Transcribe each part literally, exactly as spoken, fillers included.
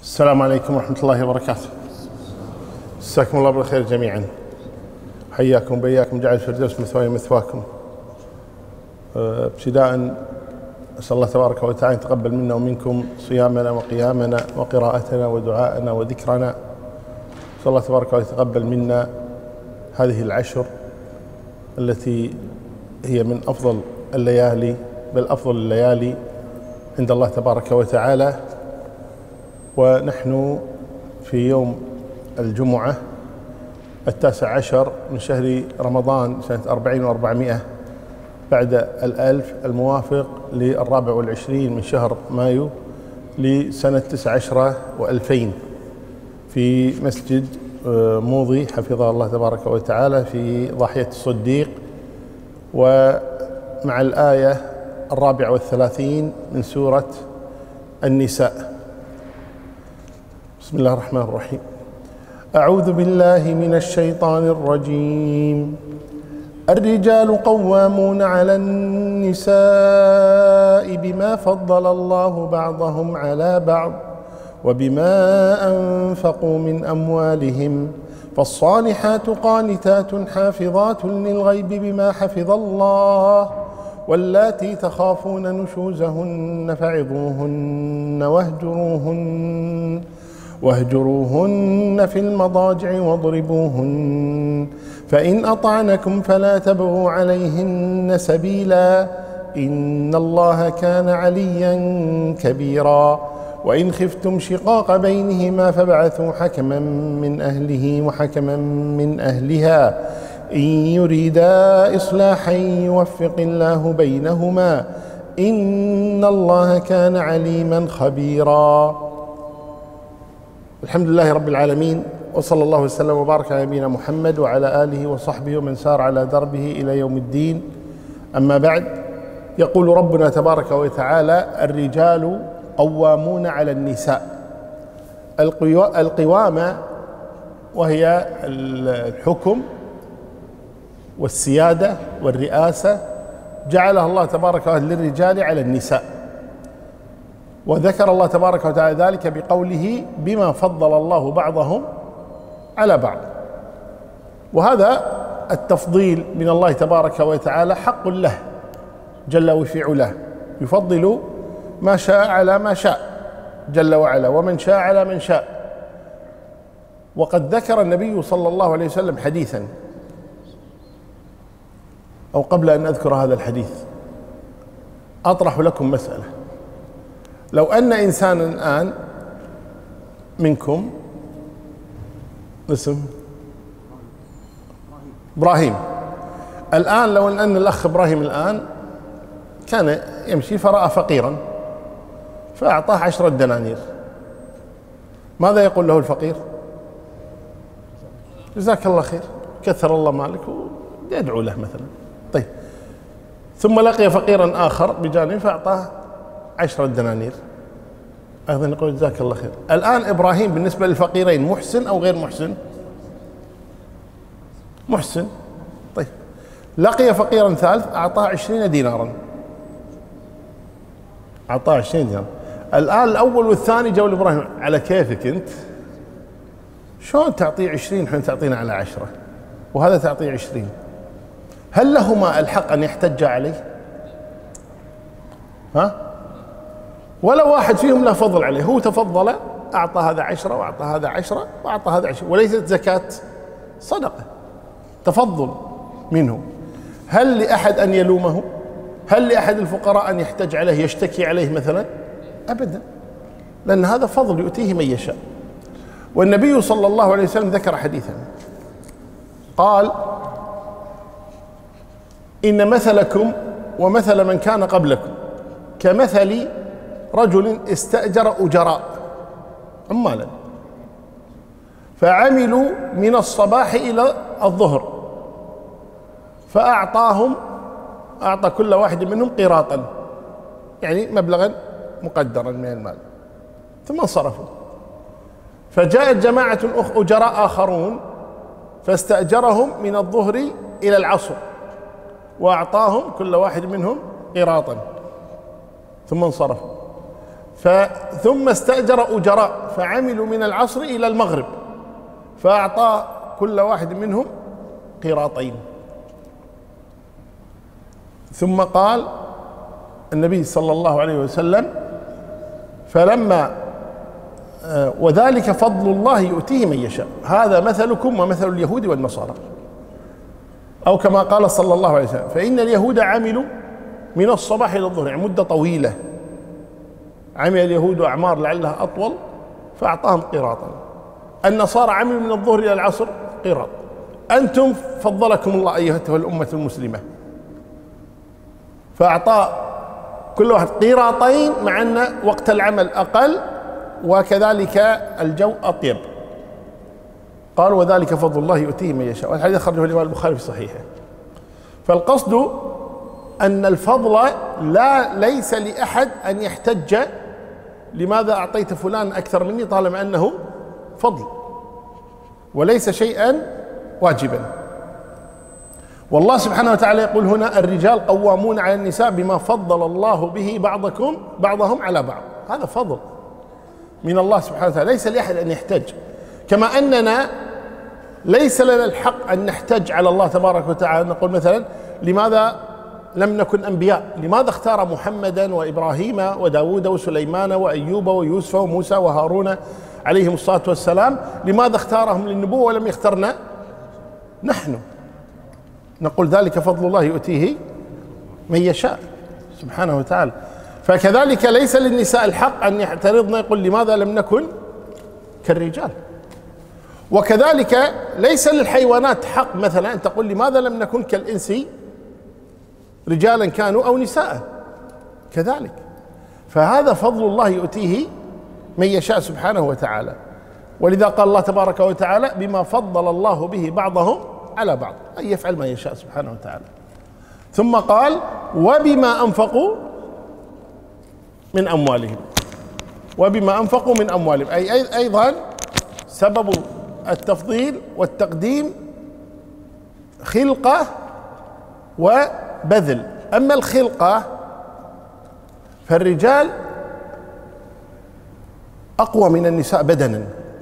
السلام عليكم ورحمة الله وبركاته. مساكم الله بالخير جميعا. حياكم بياكم، جعل الفردوس مثواي مثواكم. ابتداء أسأل الله تبارك وتعالى يتقبل منا ومنكم صيامنا وقيامنا وقراءتنا ودعاءنا وذكرنا. أسأل الله تبارك وتعالى يتقبل منا هذه العشر التي هي من أفضل الليالي، بل أفضل الليالي عند الله تبارك وتعالى. ونحن في يوم الجمعة التاسع عشر من شهر رمضان سنة أربعين وأربعمائة بعد الألف، الموافق للرابع والعشرين من شهر مايو لسنة تسع عشرة وألفين، في مسجد موضي حفظه الله تبارك وتعالى في ضاحية الصديق، ومع الآية الرابعة والثلاثين من سورة النساء. بسم الله الرحمن الرحيم. أعوذ بالله من الشيطان الرجيم. الرجال قوامون على النساء بما فضل الله بعضهم على بعض وبما أنفقوا من أموالهم، فالصالحات قانتات حافظات للغيب بما حفظ الله، واللاتي تخافون نشوزهن فعظوهن واهجروهن واهجروهن في المضاجع واضربوهن، فإن أطعنكم فلا تبغوا عليهن سبيلا، إن الله كان عليا كبيرا. وإن خفتم شقاق بينهما فابعثوا حكما من أهله وحكما من أهلها إن يريدا إصلاحا يوفق الله بينهما، إن الله كان عليما خبيرا. الحمد لله رب العالمين، وصلى الله وسلم وبارك على نبينا محمد وعلى آله وصحبه ومن سار على دربه إلى يوم الدين. أما بعد، يقول ربنا تبارك وتعالى: الرجال قوامون على النساء. القوامة وهي الحكم والسيادة والرئاسة، جعلها الله تبارك وتعالى للرجال على النساء، وذكر الله تبارك وتعالى ذلك بقوله: بما فضل الله بعضهم على بعض. وهذا التفضيل من الله تبارك وتعالى حق له جل وفي علاه، يفضل ما شاء على ما شاء جل وعلا، ومن شاء على من شاء. وقد ذكر النبي صلى الله عليه وسلم حديثا، أو قبل أن أذكر هذا الحديث أطرح لكم مسألة. لو أن إنسانا الآن منكم، اسم إبراهيم، الآن لو أن الأخ إبراهيم الآن كان يمشي فرأى فقيرا فأعطاه عشرة دنانير، ماذا يقول له الفقير؟ جزاك الله خير، كثر الله مالك، ويدعو له مثلا. طيب، ثم لقي فقيرا آخر بجانب فأعطاه عشرة دنانير، أيضا يقول جزاك الله خير. الآن إبراهيم بالنسبة للفقيرين محسن أو غير محسن؟ محسن. طيب، لقي فقيرا ثالث أعطاه عشرين دينارا، أعطاه عشرين دينار. الآن الأول والثاني جو لإبراهيم: على كيفك أنت، شلون تعطيه عشرين حين تعطينا على عشرة، وهذا تعطيه عشرين؟ هل لهما الحق أن يحتج عليه؟ ها؟ ولا واحد فيهم له فضل عليه، هو تفضل، أعطى هذا عشرة وأعطى هذا عشرة وأعطى هذا عشرة، وليست زكاة، صدقة، تفضل منه. هل لأحد أن يلومه؟ هل لأحد الفقراء أن يحتج عليه، يشتكي عليه مثلا؟ أبدا، لأن هذا فضل يؤتيه من يشاء. والنبي صلى الله عليه وسلم ذكر حديثا قال: إن مثلكم ومثل من كان قبلكم كمثل رجل استأجر أجراء عمالا فعملوا من الصباح إلى الظهر، فأعطاهم أعطى كل واحد منهم قيراطا، يعني مبلغا مقدرا من المال، ثم انصرفوا. فجاءت جماعة أجراء آخرون فاستأجرهم من الظهر إلى العصر، وأعطاهم كل واحد منهم قيراطا، ثم انصرفوا. ثم استأجر أجراء فعملوا من العصر إلى المغرب، فأعطى كل واحد منهم قيراطين. ثم قال النبي صلى الله عليه وسلم: فلما وذلك فضل الله يؤتيه من يشاء، هذا مثلكم ومثل اليهود والنصارى، أو كما قال صلى الله عليه وسلم: فإن اليهود عملوا من الصباح إلى الظهر، يعني مدة طويلة، عمل اليهود أعمار لعلها أطول فأعطاهم قيراطا. النصارى عملوا من الظهر إلى العصر قيراط. أنتم فضلكم الله أيها الأمة المسلمة، فأعطى كل واحد قيراطين، مع أن وقت العمل أقل وكذلك الجو أطيب. قال: وذلك فضل الله يؤتيه من يشاء. والحديث أخرجه الإمام البخاري في صحيحه. فالقصد أن الفضل لا ليس لأحد أن يحتج لماذا أعطيت فلان أكثر مني، طالما أنه فضل وليس شيئا واجبا. والله سبحانه وتعالى يقول هنا: الرجال قوامون على النساء بما فضل الله به بعضكم بعضهم على بعض. هذا فضل من الله سبحانه وتعالى، ليس لأحد أن يحتج. كما أننا ليس لنا الحق أن نحتج على الله تبارك وتعالى، نقول مثلا: لماذا لم نكن أنبياء؟ لماذا اختار محمدا وإبراهيم وداود وسليمان وأيوب ويوسف وموسى وهارون عليهم الصلاة والسلام؟ لماذا اختارهم للنبوة ولم يخترنا نحن؟ نقول: ذلك فضل الله يؤتيه من يشاء سبحانه وتعالى. فكذلك ليس للنساء الحق أن يعترضن يقول: لماذا لم نكن كالرجال؟ وكذلك ليس للحيوانات حق مثلا أن تقول: لماذا لم نكن كالإنس، رجالا كانوا أو نساء كذلك. فهذا فضل الله يؤتيه من يشاء سبحانه وتعالى. ولذا قال الله تبارك وتعالى: بما فضل الله به بعضهم على بعض، أي يفعل ما يشاء سبحانه وتعالى. ثم قال: وبما أنفقوا من أموالهم. وبما أنفقوا من أموالهم، أي أيضا سبب التفضيل والتقديم خلقة وبذل. أما الخلقة فالرجال أقوى من النساء بدنا،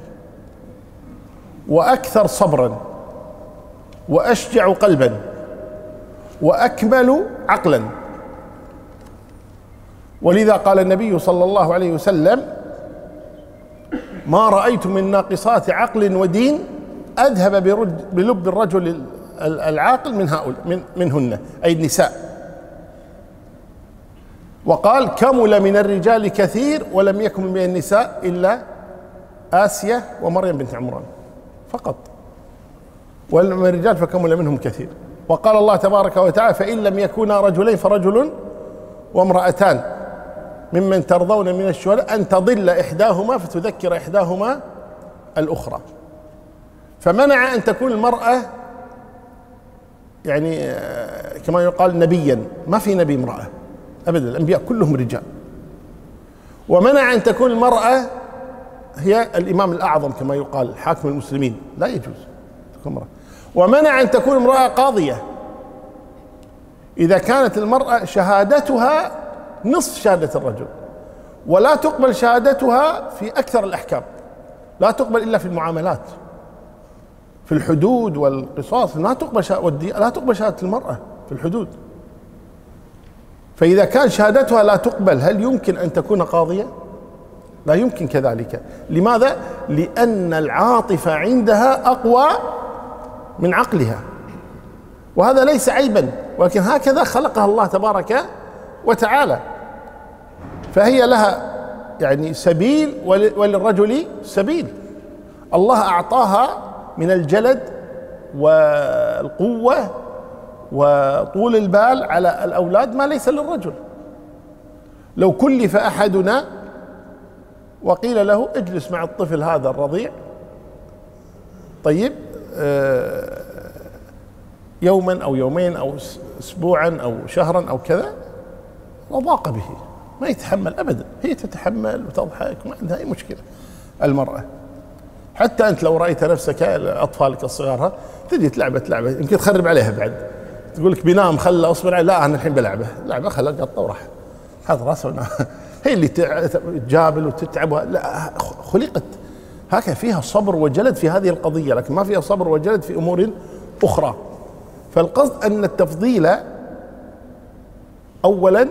وأكثر صبرا، وأشجع قلبا، وأكمل عقلا. ولذا قال النبي صلى الله عليه وسلم: ما رأيت من ناقصات عقل ودين أذهب بلب الرجل العاقل من هؤلاء من منهن، أي النساء. وقال: كمل من الرجال كثير ولم يكن من النساء إلا آسية ومريم بنت عمران فقط، ومن الرجال فكمل منهم كثير. وقال الله تبارك وتعالى: فإن لم يكونا رجلين فرجل وامرأتان ممن ترضون من الشهداء أن تضل إحداهما فتذكر إحداهما الأخرى. فمنع أن تكون المرأة يعني كما يقال نبيا، ما في نبي امرأة أبدا، الأنبياء كلهم رجال. ومنع أن تكون المرأة هي الإمام الأعظم كما يقال، حاكم المسلمين، لا يجوز تكون امرأة. ومنع أن تكون امرأة قاضية إذا كانت المرأة شهادتها نصف شهادة الرجل، ولا تقبل شهادتها في أكثر الأحكام، لا تقبل إلا في المعاملات، في الحدود والقصاص لا تقبل شهادة، لا تقبل شهادة المرأة في الحدود. فإذا كان شهادتها لا تقبل، هل يمكن أن تكون قاضية؟ لا يمكن كذلك. لماذا؟ لأن العاطفة عندها أقوى من عقلها، وهذا ليس عيبا، ولكن هكذا خلقها الله تبارك وتعالى. فهي لها يعني سبيل وللرجل سبيل. الله أعطاها من الجلد والقوة وطول البال على الأولاد ما ليس للرجل. لو كلف أحدنا وقيل له اجلس مع الطفل هذا الرضيع طيب يوما أو يومين أو أسبوعا أو شهرا أو كذا، وضاق به، ما يتحمل أبدا. هي تتحمل وتضحك وما عندها أي مشكلة المرأة. حتى أنت لو رأيت نفسك أطفالك الصغار تجي تلعبة لعبة يمكن تخرب عليها بعد، تقول لك بينام خله أصبر عليه، لا أنا الحين بلعبه لعبة خله قطة وراح حط راسه هي اللي تجابل وتتعب، لا، خلقت هكذا فيها صبر وجلد في هذه القضية، لكن ما فيها صبر وجلد في أمور أخرى. فالقصد أن التفضيل أولا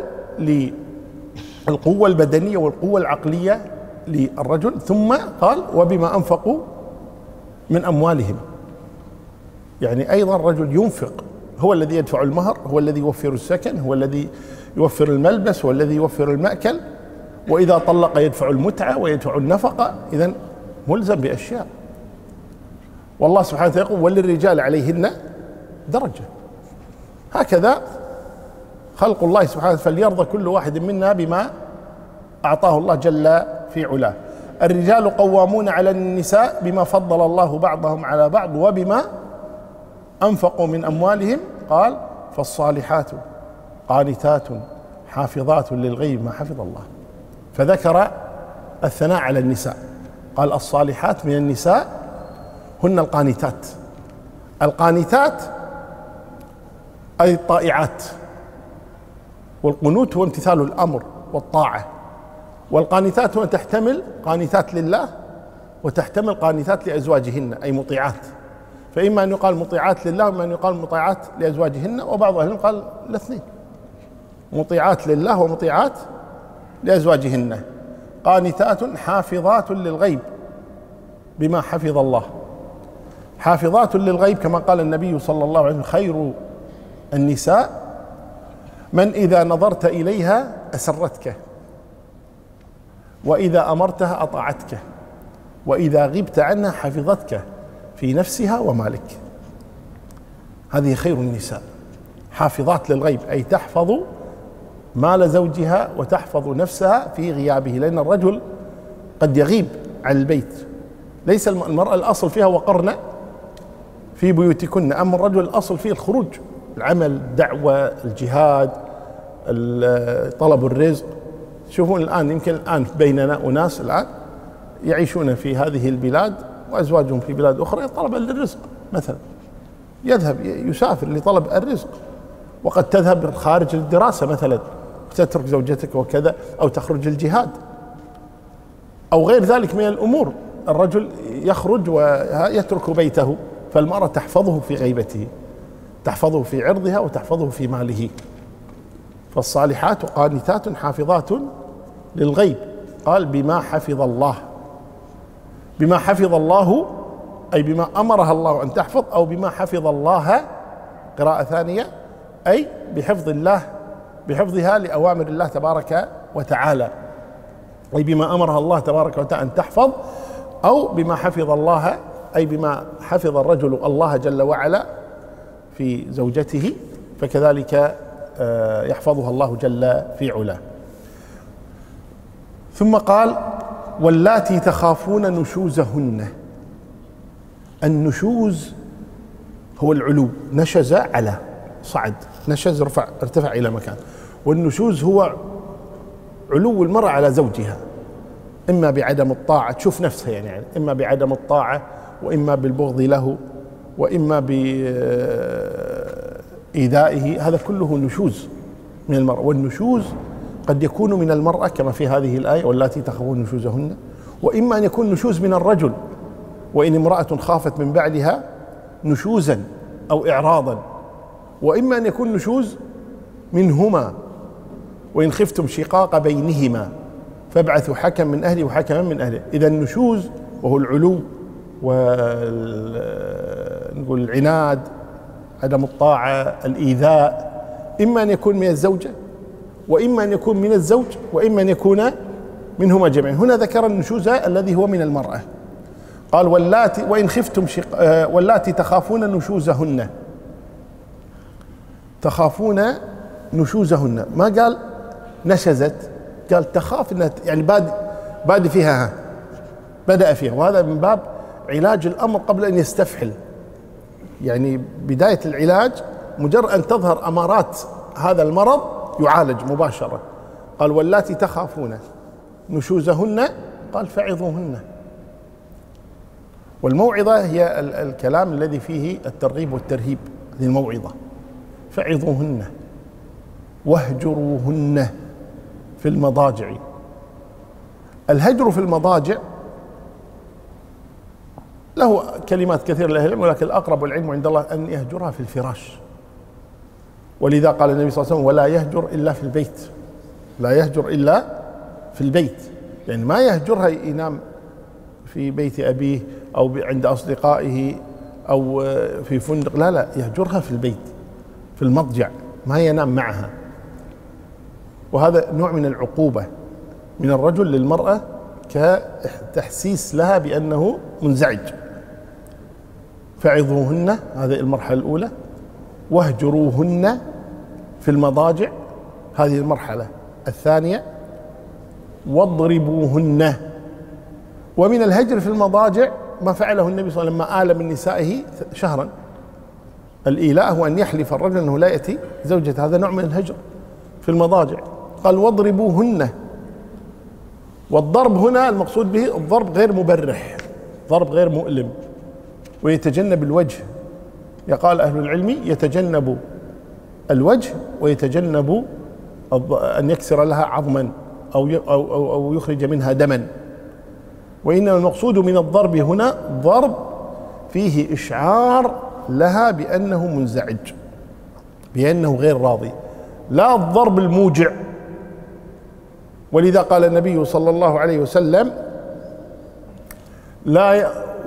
للقوة البدنية والقوة العقلية للرجل، ثم قال وبما أنفقوا من أموالهم، يعني أيضا الرجل ينفق، هو الذي يدفع المهر، هو الذي يوفر السكن، هو الذي يوفر الملبس، هو الذي يوفر المأكل، وإذا طلق يدفع المتعة ويدفع النفقة، إذن ملزم بأشياء. والله سبحانه وتعالى يقول وللرجال عليهن درجة. هكذا خلق الله سبحانه، فليرضى كل واحد منا بما أعطاه الله جل في علاه. الرجال قوامون على النساء بما فضل الله بعضهم على بعض وبما أنفقوا من أموالهم. قال فالصالحات قانتات حافظات للغيب ما حفظ الله. فذكر الثناء على النساء، قال الصالحات من النساء هن القانتات. القانتات أي الطائعات، والقنوت هو امتثال الأمر والطاعة، والقانتات هو تحتمل قانتات لله وتحتمل قانتات لأزواجهن أي مطيعات، فإما أن يقال مطيعات لله وإما أن يقال مطيعات لأزواجهن، وبعض أهل قال الاثنين، مطيعات لله ومطيعات لأزواجهن. قانتات حافظات للغيب بما حفظ الله. حافظات للغيب كما قال النبي صلى الله عليه وسلم خير النساء من إذا نظرت إليها أسرتك، وإذا أمرتها أطاعتك، وإذا غبت عنها حفظتك في نفسها ومالك. هذه خير النساء، حافظات للغيب أي تحفظ مال زوجها وتحفظ نفسها في غيابه، لأن الرجل قد يغيب عن البيت. ليس المرأة الأصل فيها وقرن في بيوتكن، أما الرجل الأصل فيه الخروج، العمل، الدعوة، الجهاد، طلب الرزق. شوفون الآن يمكن الآن بيننا أناس الآن يعيشون في هذه البلاد وأزواجهم في بلاد أخرى طلبا للرزق، مثلا يذهب يسافر لطلب الرزق، وقد تذهب خارج الدراسة مثلا تترك زوجتك وكذا، أو تخرج الجهاد أو غير ذلك من الأمور. الرجل يخرج ويترك بيته، فالمرأة تحفظه في غيبته، تحفظه في عرضها وتحفظه في ماله. فالصالحات قانتات حافظات للغيب، قال بما حفظ الله. بما حفظ الله أي بما أمرها الله أن تحفظ، أو بما حفظ الله قراءة ثانية أي بحفظ الله، بحفظها لأوامر الله تبارك وتعالى، أي بما أمرها الله تبارك وتعالى أن تحفظ، أو بما حفظ الله أي بما حفظ الرجل الله جل وعلا في زوجته، فكذلك يحفظها الله جل في علاه. ثم قال واللاتي تخافون نشوزهن. النشوز هو العلو، نشز على، صعد، نشز رفع، ارتفع إلى مكان. والنشوز هو علو المرأة على زوجها، إما بعدم الطاعة، تشوف نفسها يعني, يعني إما بعدم الطاعة، وإما بالبغض له، وإما بإيذائه. هذا كله نشوز من المرأة. والنشوز قد يكون من المرأة كما في هذه الآية واللاتي تخافون نشوزهن، وإما أن يكون نشوز من الرجل، وإن امرأة خافت من بعلها نشوزا أو إعراضا، وإما أن يكون نشوز منهما، وإن خفتم شقاق بينهما فابعثوا حكم من أهله وحكما من أهله. إذا النشوز وهو العلو ونقول العناد، عدم الطاعة، الإيذاء، إما أن يكون من الزوجة، وإما أن يكون من الزوج، وإما أن يكون منهما جميعا. هنا ذكر النشوز الذي هو من المرأة، قال واللاتي وإن خفتم شق... واللاتي تخافون نشوزهن. تخافون نشوزهن، ما قال نشزت، قال تخاف انها يعني باد باد فيها، بدأ فيها، وهذا من باب علاج الأمر قبل أن يستفحل. يعني بداية العلاج مجرد أن تظهر أمارات هذا المرض يعالج مباشرة. قال واللاتي تخافون نشوزهن، قال فعظوهن. والموعظة هي الكلام الذي فيه الترغيب والترهيب، هذه الموعظة. فعظوهن واهجروهن في المضاجع الهجر في المضاجع له كلمات كثيرة لأهل العلم، ولكن الأقرب والعلم عند الله أن يهجرها في الفراش، ولذا قال النبي صلى الله عليه وسلم ولا يهجر إلا في البيت، لا يهجر إلا في البيت، يعني ما يهجرها ينام في بيت أبيه أو عند أصدقائه أو في فندق، لا لا يهجرها في البيت في المضجع، ما ينام معها. وهذا نوع من العقوبة من الرجل للمرأة كتحسيس لها بأنه منزعج. فعظوهن، هذه المرحلة الأولى، واهجروهن في المضاجع، هذه المرحلة الثانية، واضربوهن. ومن الهجر في المضاجع ما فعله النبي صلى الله عليه وسلم لما آل من نسائه شهرا. الإيلاء هو أن يحلف الرجل أنه لا يأتي زوجته، هذا نوع من الهجر في المضاجع. قال واضربوهن، والضرب هنا المقصود به الضرب غير مبرح، ضرب غير مؤلم، ويتجنب الوجه. يقال أهل العلم يتجنب الوجه ويتجنب أن يكسر لها عظما أو أو أو يخرج منها دما. وإنما المقصود من الضرب هنا ضرب فيه إشعار لها بأنه منزعج، بأنه غير راضي، لا الضرب الموجع. ولذا قال النبي صلى الله عليه وسلم لا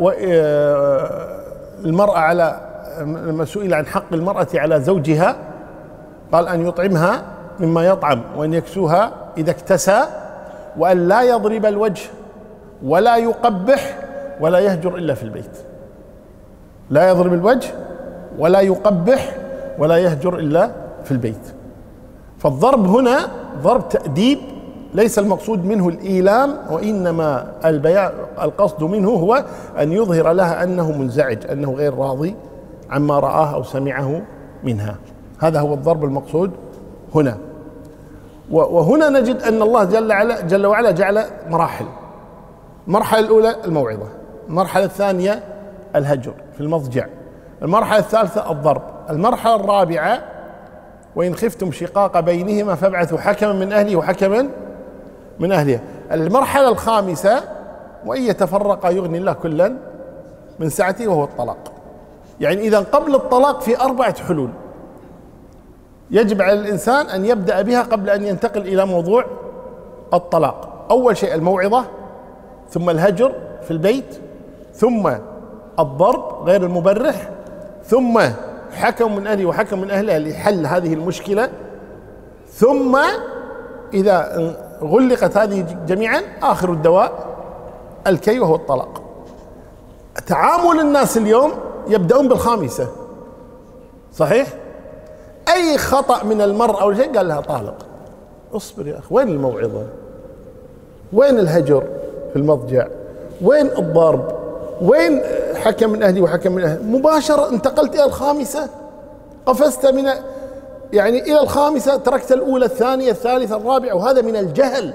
المرأة على لما سئل عن حق المرأة على زوجها قال أن يطعمها مما يطعم، وأن يكسوها إذا اكتسى، وأن لا يضرب الوجه ولا يقبح ولا يهجر إلا في البيت. لا يضرب الوجه ولا يقبح ولا يهجر إلا في البيت. فالضرب هنا ضرب تأديب، ليس المقصود منه الإيلام، وإنما البيان القصد منه هو أن يظهر لها أنه منزعج، أنه غير راضي عما رآه أو سمعه منها. هذا هو الضرب المقصود هنا. وهنا نجد أن الله جل وعلا جل وعلا جعل مراحل. المرحلة الأولى الموعظة، المرحلة الثانية الهجر في المضجع، المرحلة الثالثة الضرب، المرحلة الرابعة وإن خفتم شقاق بينهما فابعثوا حكما من أهله وحكما من أهلها. المرحلة الخامسة وإن يتفرقا يغني الله كلا من سعته وهو الطلاق. يعني إذا قبل الطلاق في أربعة حلول يجب على الإنسان أن يبدأ بها قبل أن ينتقل إلى موضوع الطلاق. أول شيء الموعظة، ثم الهجر في البيت، ثم الضرب غير المبرح، ثم حكم من أهله وحكم من أهلها لحل هذه المشكلة، ثم إذا غلقت هذه جميعا آخر الدواء الكي وهو الطلاق. تعامل الناس اليوم يبدأون بالخامسة، صحيح؟ أي خطأ من المرأة أو شيء قال لها طالق. اصبر يا أخي، وين الموعظة؟ وين الهجر في المضجع؟ وين الضرب؟ وين حكم من أهلي وحكم من أهلي؟ مباشرة انتقلت إلى الخامسة، قفزت من يعني إلى الخامسة، تركت الأولى الثانية الثالثة الرابعة، وهذا من الجهل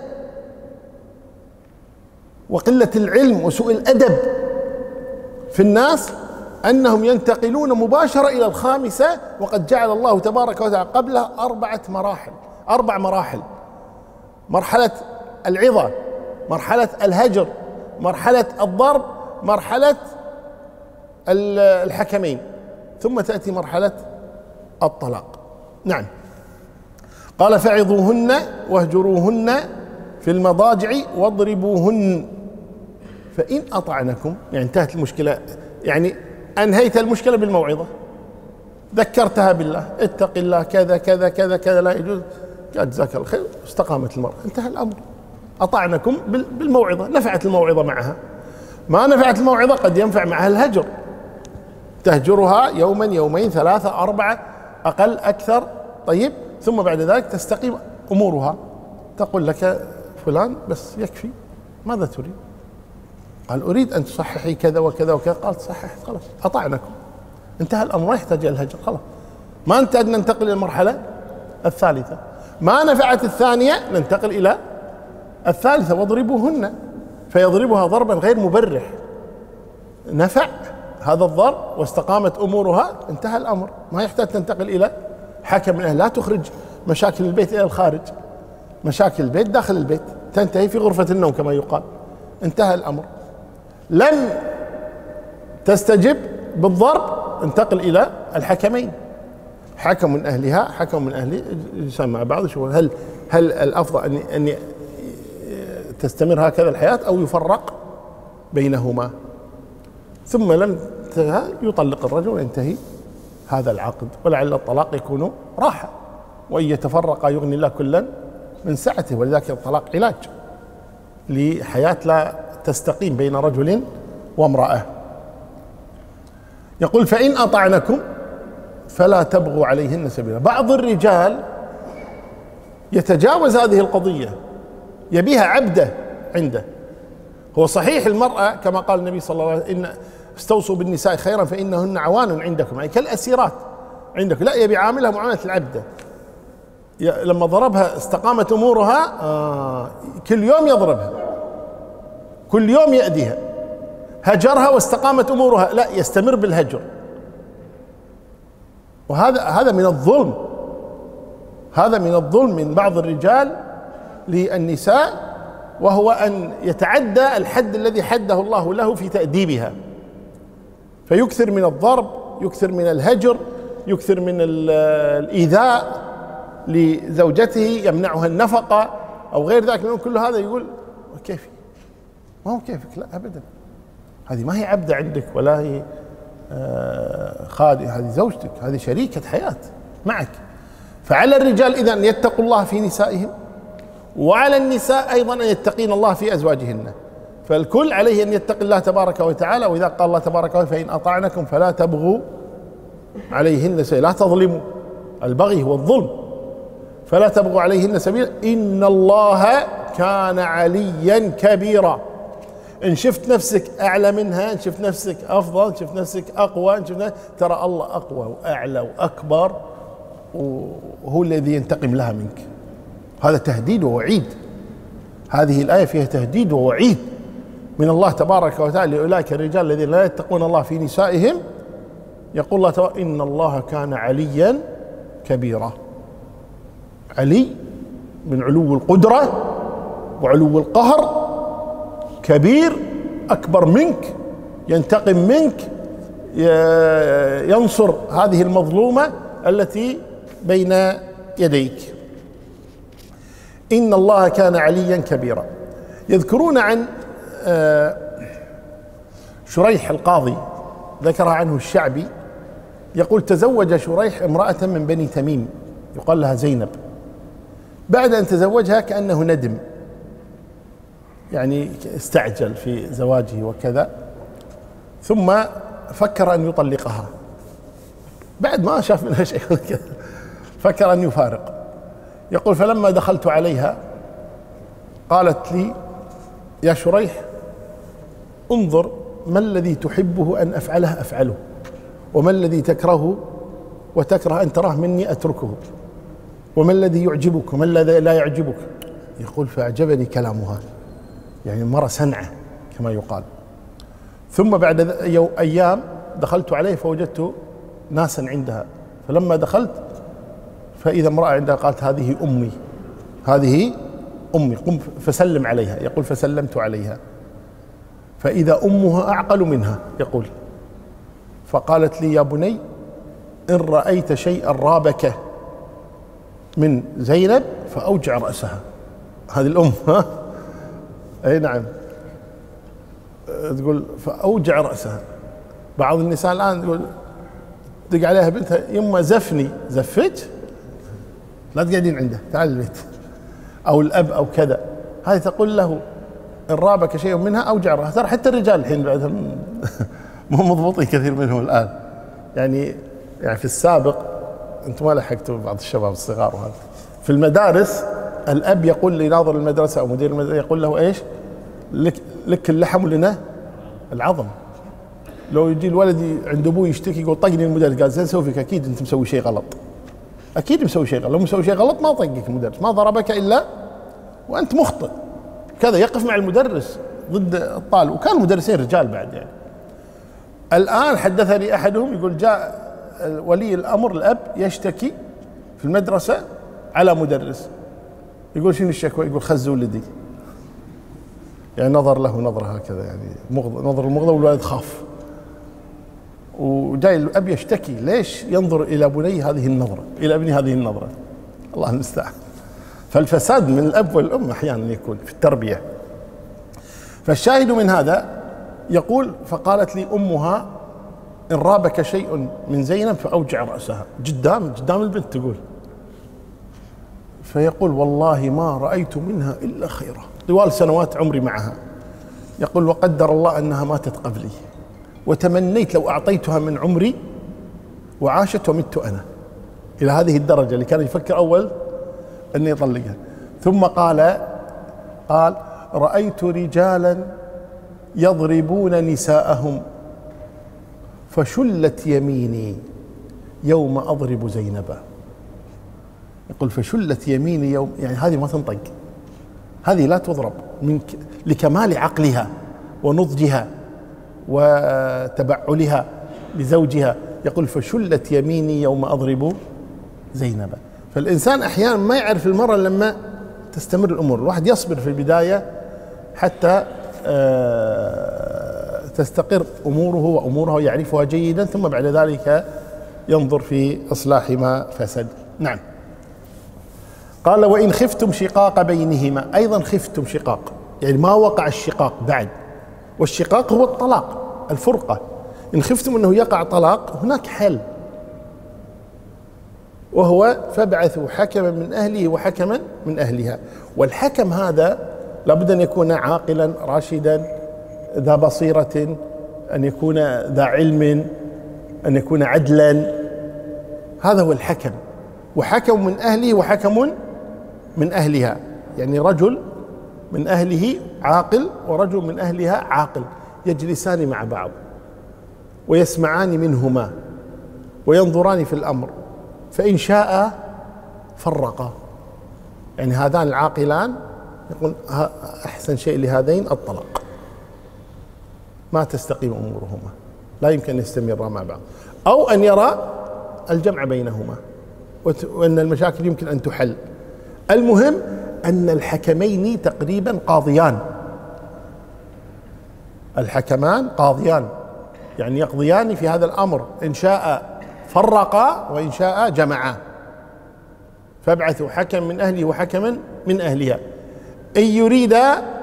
وقلة العلم وسوء الأدب في الناس أنهم ينتقلون مباشرة إلى الخامسة، وقد جعل الله تبارك وتعالى قبلها أربعة مراحل أربع مراحل: مرحلة العظة، مرحلة الهجر، مرحلة الضرب، مرحلة الحكمين، ثم تأتي مرحلة الطلاق. نعم. قال فعظوهن واهجروهن في المضاجع واضربوهن فإن أطعنكم، يعني انتهت المشكلة، يعني أنهيت المشكلة بالموعظة، ذكرتها بالله، اتق الله كذا كذا كذا كذا لا يجوز، قال جزاك الله خير، استقامت المرأة، انتهى الأمر. أطعنكم بالموعظة، نفعت الموعظة معها. ما نفعت الموعظة قد ينفع معها الهجر، تهجرها يوما يومين ثلاثة أربعة أقل أكثر، طيب، ثم بعد ذلك تستقيم أمورها، تقول لك فلان بس يكفي، ماذا تريد؟ قال أريد أن تصححي كذا وكذا وكذا، قالت صححت، خلاص أطعنكم، انتهى الأمر، ما يحتاج إلى الهجر، خلاص ما نحتاج ننتقل إلى المرحلة الثالثة. ما نفعت الثانية ننتقل إلى الثالثة واضربوهن، فيضربها ضربا غير مبرح، نفع هذا الضرب واستقامت أمورها، انتهى الأمر، ما يحتاج تنتقل إلى حكم من أهل. لا تخرج مشاكل البيت إلى الخارج، مشاكل البيت داخل البيت. تنتهي في غرفة النوم كما يقال، انتهى الأمر. لم تستجب بالضرب، انتقل إلى الحكمين، حكم من أهلها حكم من أهله، يجلسان مع بعض يشوفون هل هل الأفضل أن أن تستمر هكذا الحياة أو يفرق بينهما. ثم لم يطلق الرجل وينتهي هذا العقد، ولعل الطلاق يكون راحة، وإن يتفرق يغني الله كلا من سعته، ولذلك الطلاق علاج لحياة لا تستقيم بين رجل وامرأة. يقول فإن أطعنكم فلا تبغوا عليهن سبيلا. بعض الرجال يتجاوز هذه القضية، يبيها عبده عنده. هو صحيح المرأة كما قال النبي صلى الله عليه وسلم إن استوصوا بالنساء خيرا فإنهن عوان عندكم، يعني كالأسيرات عندكم، لا يبي عاملها معاملة العبدة. لما ضربها استقامت أمورها، آه كل يوم يضربها، كل يوم يأذيها. هجرها واستقامت أمورها، لا يستمر بالهجر. وهذا هذا من الظلم، هذا من الظلم من بعض الرجال للنساء، وهو أن يتعدى الحد الذي حده الله له في تأديبها، فيكثر من الضرب، يكثر من الهجر، يكثر من الإيذاء لزوجته، يمنعها النفقة أو غير ذلك. من كل هذا يقول كيفي؟ ما هو كيفك، لا أبدا، هذه ما هي عبدة عندك ولا هي خادمة، هذه زوجتك، هذه شريكة حياة معك. فعلى الرجال إذا أن يتقوا الله في نسائهم، وعلى النساء أيضا أن يتقين الله في أزواجهن. فالكل عليه أن يتقي الله تبارك وتعالى. وإذا قال الله تبارك وتعالى فإن أطعنكم فلا تبغوا عليهن سبيلا، لا تظلموا، البغي هو الظلم، فلا تبغوا عليهن سبيلا إن الله كان عليا كبيرا. إن شفت نفسك أعلى منها، إن شفت نفسك أفضل، إن شفت نفسك أقوى، إن شفت نفسك، ترى الله أقوى وأعلى وأكبر، وهو الذي ينتقم لها منك. هذا تهديد ووعيد، هذه الآية فيها تهديد ووعيد من الله تبارك وتعالى لأولئك الرجال الذين لا يتقون الله في نسائهم. يقول الله تبارك إن الله كان عليا كبيرا. علي من علو القدرة وعلو القهر، كبير أكبر منك، ينتقم منك، ينصر هذه المظلومة التي بين يديك. إن الله كان عليا كبيرا. يذكرون عن شريح القاضي، ذكر عنه الشعبي، يقول تزوج شريح امرأة من بني تميم يقال لها زينب. بعد أن تزوجها كأنه ندم، يعني استعجل في زواجه وكذا، ثم فكر أن يطلقها بعد ما شاف منها شيء كذا، فكر أن يفارق. يقول فلما دخلت عليها قالت لي يا شريح انظر ما الذي تحبه أن أفعله أفعله، وما الذي تكرهه وتكره أن تراه مني أتركه، وما الذي يعجبك وما الذي لا يعجبك. يقول فأعجبني كلامها، يعني مرة سنعة كما يقال. ثم بعد أيام دخلت عليه فوجدت ناسا عندها، فلما دخلت فإذا امرأة عندها قالت هذه أمي، هذه أمي، قم فسلم عليها. يقول فسلمت عليها فإذا أمها أعقل منها. يقول فقالت لي يا بني إن رأيت شيئا رابك من زينب فأوجع رأسها. هذه الأم، ها أي نعم، تقول فأوجع رأسها. بعض النساء الآن تقول دق عليها بنتها يما زفني، زفت لا تقعدين عنده، تعال البيت، أو الأب أو كذا. هذه تقول له إن رابك شيء منها أوجع رأسها. ترى حتى الرجال الحين بعدهم مو مضبوطين كثير منهم الآن، يعني يعني في السابق أنتم ما لحقتوا بعض الشباب الصغار، وهذا في المدارس الأب يقول لناظر المدرسة أو مدير المدرسة يقول له إيش؟ لك لك اللحم ولنا العظم. لو يجي الولد عند أبوه يشتكي يقول طقني المدرس، قال زين سوي فيك، أكيد أنت مسوي شيء غلط، أكيد مسوي شيء غلط، لو مسوي شيء غلط ما طقك المدرس، ما ضربك إلا وأنت مخطئ كذا. يقف مع المدرس ضد الطالب، وكان المدرسين رجال بعد. يعني الآن حدثني أحدهم يقول جاء ولي الأمر الأب يشتكي في المدرسة على مدرس، يقول شنو الشكوى؟ يقول خز ولدي. يعني نظر له نظرة هكذا، يعني نظر المغضب، والولد خاف، وجاي الأب يشتكي ليش ينظر إلى بني هذه النظرة، إلى ابني هذه النظرة. الله المستعان. فالفساد من الأب والأم أحيانا يكون في التربية. فالشاهد من هذا يقول: فقالت لي أمها: إن رابك شيء من زينب فأوجع رأسها. قدام قدام البنت تقول. فيقول: والله ما رأيت منها إلا خيرا طوال سنوات عمري معها. يقول: وقدر الله أنها ماتت قبلي، وتمنيت لو أعطيتها من عمري وعاشت ومت أنا. إلى هذه الدرجة اللي كان يفكر أول أن يطلقها. ثم قال قال رأيت رجالا يضربون نساءهم فشلت يميني يوم أضرب زينب. يقول: فشلت يميني يوم، يعني هذه ما تنطق، هذه لا تضرب من ك... لكمال عقلها ونضجها وتبعلها لزوجها. يقول: فشلت يميني يوم أضرب زينب. فالإنسان أحيانا ما يعرف المرة لما تستمر الأمور. الواحد يصبر في البداية حتى تستقر أموره وأمورها يعرفها جيدا، ثم بعد ذلك ينظر في إصلاح ما فسد. نعم. قال: وإن خفتم شقاق بينهما. أيضا خفتم شقاق، يعني ما وقع الشقاق بعد، والشقاق هو الطلاق، الفرقة. إن خفتم أنه يقع طلاق، هناك حل، وهو فابعثوا حكما من أهله وحكما من أهلها. والحكم هذا لابد أن يكون عاقلا راشدا ذا بصيرة، أن يكون ذا علم، أن يكون عدلا. هذا هو الحكم. وحكم من أهله وحكم من أهلها، يعني رجل من أهله عاقل ورجل من أهلها عاقل، يجلسان مع بعض ويسمعان منهما وينظران في الأمر، فإن شاء فرقا. يعني هذان العاقلان يقول: أحسن شيء لهذين الطلاق، ما تستقيم أمورهما، لا يمكن أن يستمرا مع بعض. أو أن يرى الجمع بينهما وأن المشاكل يمكن أن تحل. المهم أن الحكمين تقريبا قاضيان، الحكمان قاضيان، يعني يقضيان في هذا الأمر، إن شاء فرقا وإن شاء جمعا. فابعثوا حكم من أهله وحكما من أهلها إن يريد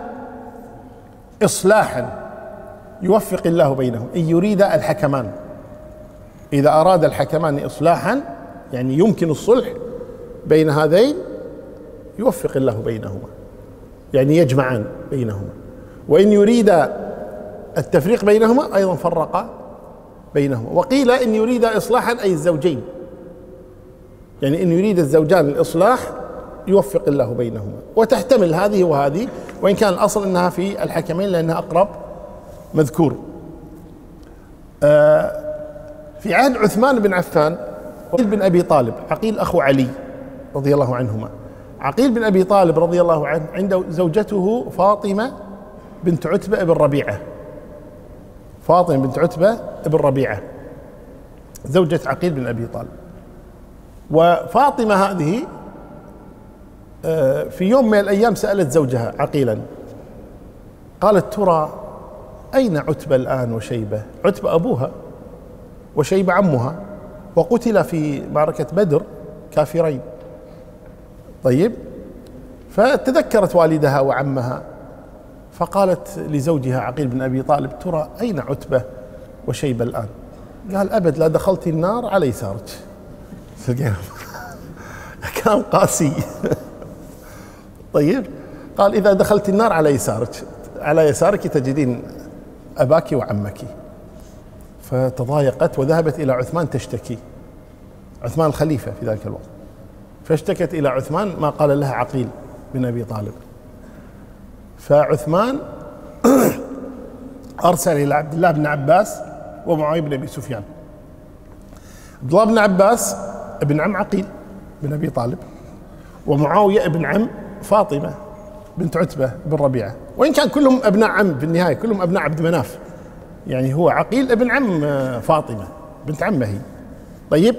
إصلاحا يوفق الله بينهم. إن يريد الحكمان، إذا أراد الحكمان إصلاحا يعني يمكن الصلح بين هذين، يوفق الله بينهما، يعني يجمعان بينهما. وإن يريد التفريق بينهما أيضا فرق بينهما. وقيل إن يريد إصلاحا أي الزوجين، يعني إن يريد الزوجان الإصلاح يوفق الله بينهما. وتحتمل هذه وهذه، وإن كان الأصل أنها في الحكمين لأنها أقرب مذكور. آه في عهد عثمان بن عفان وعقيل بن أبي طالب، عقيل أخو علي رضي الله عنهما. عقيل بن أبي طالب رضي الله عنه عنده زوجته فاطمة بنت عتبة بن ربيعة، فاطمة بنت عتبة بن ربيعة زوجة عقيل بن أبي طالب. وفاطمة هذه في يوم من الأيام سألت زوجها عقيلا، قالت: ترى أين عتبة الآن وشيبة؟ عتبة أبوها وشيبة عمها، وقتل في معركة بدر كافرين. طيب، فتذكرت والدها وعمها، فقالت لزوجها عقيل بن أبي طالب: ترى أين عتبة وشيبة الآن؟ قال: أبد، لا دخلت النار على يسارك. كلام قاسي. طيب، قال: إذا دخلت النار على يسارك، على يسارك تجدين أباك وعمك. فتضايقت وذهبت إلى عثمان تشتكي، عثمان الخليفة في ذلك الوقت، فاشتكت إلى عثمان ما قال لها عقيل بن أبي طالب. فعثمان أرسل إلى عبد الله بن عباس ومعاوية بن أبي سفيان. عبد الله بن عباس ابن عم عقيل بن أبي طالب، ومعاوية ابن عم فاطمة بنت عتبة بن ربيعة، وإن كان كلهم أبناء عم في النهاية، كلهم أبناء عبد مناف، يعني هو عقيل ابن عم فاطمة بنت عمه هي. طيب،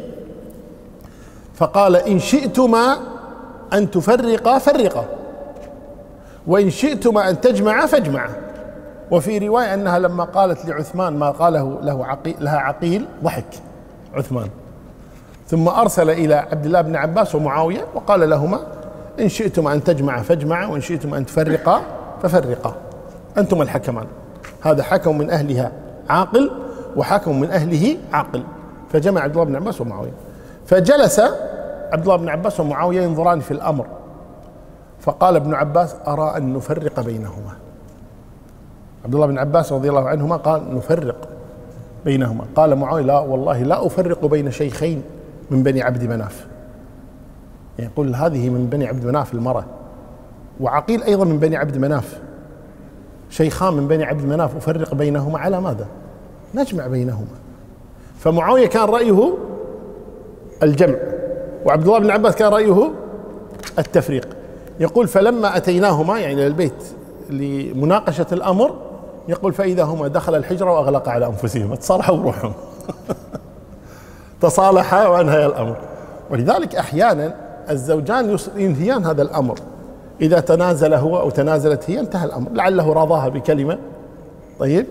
فقال: إن شئتما أن تفرقا فرقا، وإن شئتما أن تجمعا فاجمعا. وفي رواية أنها لما قالت لعثمان ما قاله له عقيل لها عقيل ضحك عثمان، ثم أرسل إلى عبد الله بن عباس ومعاوية وقال لهما إن شئتما أن تجمعا فاجمعا وإن شئتما أن تفرقا ففرقا، أنتم الحكمان. هذا حكم من أهلها عاقل وحكم من أهله عاقل. فجمع عبد الله بن عباس ومعاوية، فجلس عبد الله بن عباس ومعاوية ينظران في الأمر، فقال ابن عباس أرى أن نفرق بينهما. عبد الله بن عباس رضي الله عنهما قال نفرق بينهما. قال معاوية لا والله لا أفرق بين شيخين من بني عبد مناف، يعني يقول هذه من بني عبد مناف المرأة، وعقيل أيضا من بني عبد مناف، شيخان من بني عبد مناف أفرق بينهما على ماذا؟ نجمع بينهما. فمعاوية كان رأيه الجمع، وعبد الله بن عباس كان رأيه التفريق. يقول فلما أتيناهما يعني إلى البيت لمناقشة الأمر، يقول فإذا هما دخل الحجرة وأغلق على أنفسهما، تصالحوا وروحهم تصالحا وانهى الأمر. ولذلك أحيانا الزوجان ينهيان هذا الأمر، إذا تنازل هو أو تنازلت هي انتهى الأمر، لعله راضاها بكلمة طيب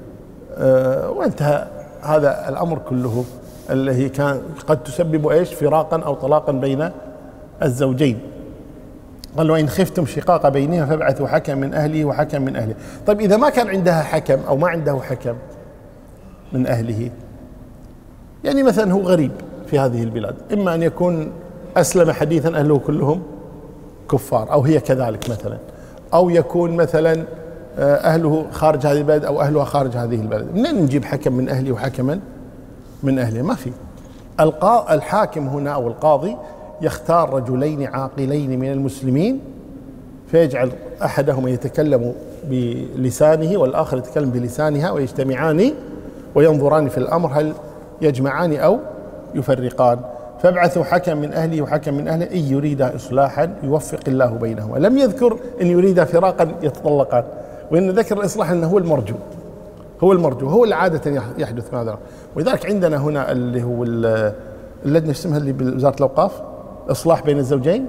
آه وانتهى هذا الأمر كله، الذي كان قد تسبب ايش فراقا أو طلاقا بين الزوجين. قال وإن خفتم شقاق بينها فابعثوا حكم من أهله وحكم من أهله. طيب إذا ما كان عندها حكم أو ما عنده حكم من أهله، يعني مثلا هو غريب في هذه البلاد، إما أن يكون أسلم حديثا أهله كلهم كفار أو هي كذلك مثلا، أو يكون مثلا أهله خارج هذه البلد أو أهلها خارج هذه البلد، منين نجيب حكم من أهله وحكما من أهله؟ ما في. الحاكم هنا أو القاضي يختار رجلين عاقلين من المسلمين، فيجعل أحدهما يتكلم بلسانه والآخر يتكلم بلسانها، ويجتمعان وينظران في الأمر هل يجمعان أو يفرقان. فابعثوا حكم من أهله وحكم من أهله إن يريدا إصلاحا يوفق الله بينهما. لم يذكر إن يريدا فراقا يتطلقان، وإن ذكر الإصلاح أنه هو المرجو، هو المرجو، هو اللي عادة يحدث هذا. ولذلك عندنا هنا اللي هو اللجنة اسمها اللي بوزارة الأوقاف، إصلاح بين الزوجين،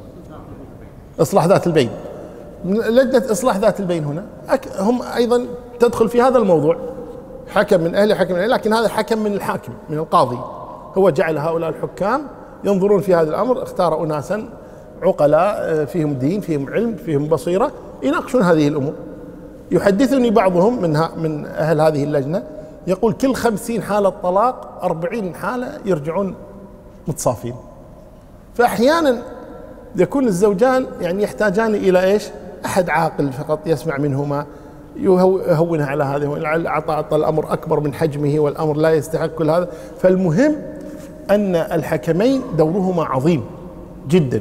إصلاح ذات البين، لجنة إصلاح ذات البين هنا هم أيضا تدخل في هذا الموضوع، حكم من أهله حكم من أهله، لكن هذا حكم من الحاكم من القاضي، هو جعل هؤلاء الحكام ينظرون في هذا الأمر، اختار أناسا عقلاء فيهم دين فيهم علم فيهم بصيرة يناقشون هذه الأمور. يحدثني بعضهم من من أهل هذه اللجنة يقول كل خمسين حالة طلاق أربعين حالة يرجعون متصافين. فأحيانا يكون الزوجان يعني يحتاجان إلى إيش؟ أحد عاقل فقط يسمع منهما يهونها على هذا، ولعل أعطى الأمر أكبر من حجمه والأمر لا يستحق كل هذا. فالمهم أن الحكمين دورهما عظيم جدا.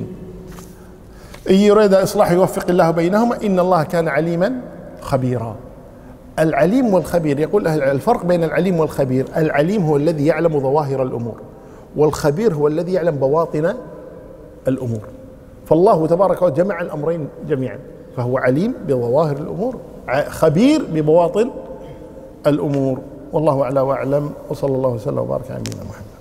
إن يريد إصلاح يوفق الله بينهما إن الله كان عليما خبيرا. العليم والخبير، يقول الفرق بين العليم والخبير، العليم هو الذي يعلم ظواهر الأمور، والخبير هو الذي يعلم بواطن الأمور. فالله تبارك وتعالى جمع الأمرين جميعا، فهو عليم بظواهر الأمور خبير ببواطن الأمور. والله أعلى وأعلم، وصلى الله وسلم وبارك على نبينا محمد.